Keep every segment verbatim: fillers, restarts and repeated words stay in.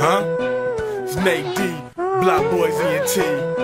Huh? It's Nate D, Block Boys E N T,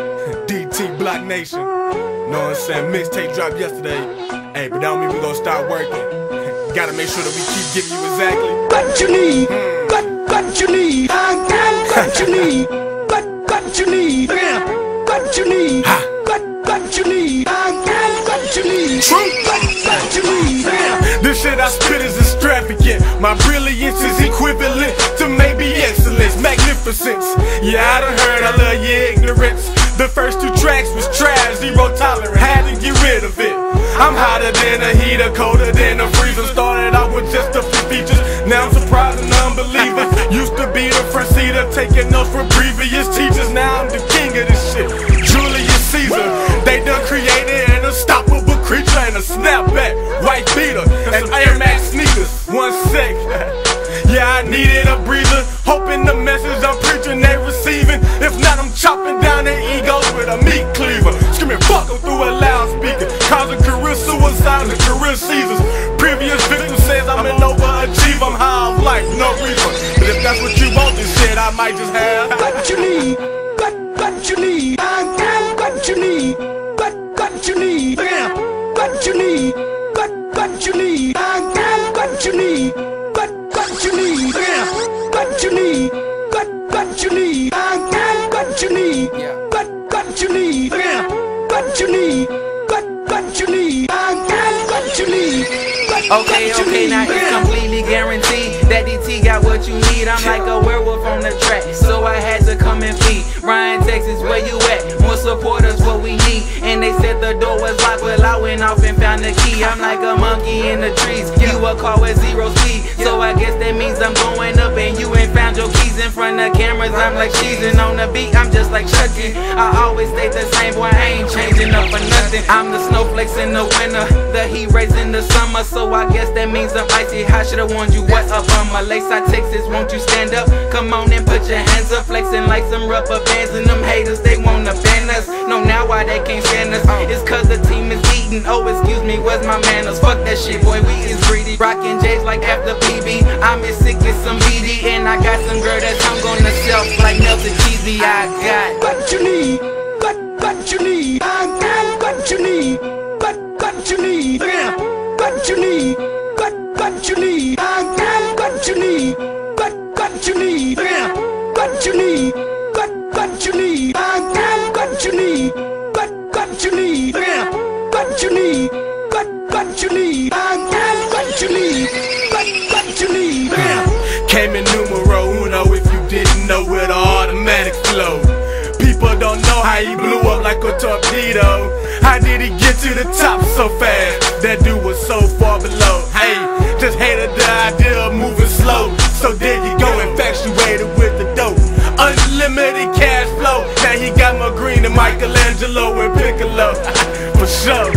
D T Block Nation. Know what I'm saying? Mixtape dropped yesterday. Hey, but that don't mean we gon' start working. Gotta make sure that we keep giving you exactly what you need. Hmm. What what you need. What you need. What what you need. What you need. What what you need. What you need. True. What what you need. This shit I spit is extravagant. My brilliance is equivalent to maybe excellence, magnificence. Yeah, I done heard I love your ignorance. The first two tracks was trash, zero tolerance, had to get rid of it. I'm hotter than a heater, colder than a freezer. Started out with just a few features, now I'm surprising unbelievers. Used to be the front seater, taking notes from previous teachers. Now I'm the king of this shit, Julius Caesar. They done created an unstoppable creature and a snapback, white beater, and Air Max sneakers. One sec, yeah, I needed a breather, hoping the message I'm preaching they receiving. If not, I'm chopping down their egos with a meat cleaver, screaming fuck them through a loudspeaker, causing career suicides and career seizures. Previous victim says I'm an overachiever, I'm high of life, no reason. But if that's what you want, this shit I might just have what you need. What what you need. What you need. What what you need. What you need. What what you need. What you need. What what you need. What you need. What what you need. What you need. What what you need. What you need. What what you need. What you need. Okay, okay, now it's completely guaranteed that D T got what you need. I'm like a werewolf on the track, so I had to come and feed. Ryan, Texas, where you at? More supporters, what we need. And they said the door was locked, well I went off and found the key. I'm like a monkey in the trees, you a car with zero speed. So I guess that means I'm going up and you ain't found your keys. In front of cameras, I'm like cheesing. On the beat, I'm just like Chucky. I always stay the same, boy, I ain't changing up for nothing. I'm the snowflakes in the winter, the heat rays in the summer. So I guess that means I'm icy. I should've warned you what's up on my lace. I Texas, won't you stand up? Come on and put your hands up, flexing like some rubber bands. And them haters, they wanna ban us. No, now why they can't stand us? It's cause the team is eating. Oh, excuse me, where's my manners? Fuck that shit, boy, we is greedy. Rockin' J's like after P B. I'm as sick as some B D, and I got some girl that's I'm gonna sell like melted cheesy. I got what you need. What what you need. What you need. What what you need. What you need. What what you need. What you need. What what you need. What you need. What what you need. What you need. What what you need. What you need. What what you need. What you need. What what you need. Came in numero uno if you didn't know, with an automatic flow. People don't know how he blew up like a torpedo. How did he get to the top so fast? That dude was so far below. Hey, just hated the idea of moving slow. So there you go, infatuated with the dope. Unlimited cash flow. Now he got more green than Michelangelo and Piccolo. For sure.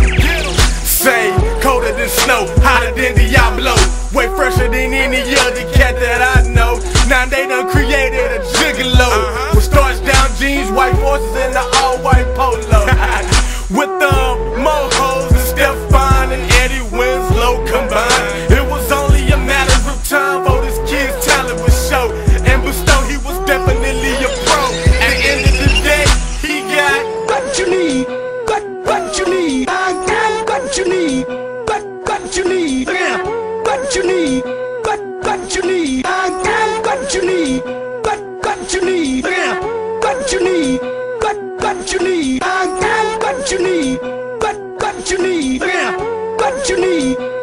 Say, colder than snow, hotter than Diablo. Way fresher than any other cat that I know. Now they done created a gigolo with starch down jeans, white forces, and the all-white polo. With the mohos and Stefan and Eddie Winslow combined, it was only a matter of time for this kid's talent was show. And bestow, he was definitely a pro. At the end of the day, he got what you need. What what you need. What you need. What what you need. What you need. What what you need. What you need. What what you need. What you need. What what you need. What you need. What what you need. What you need.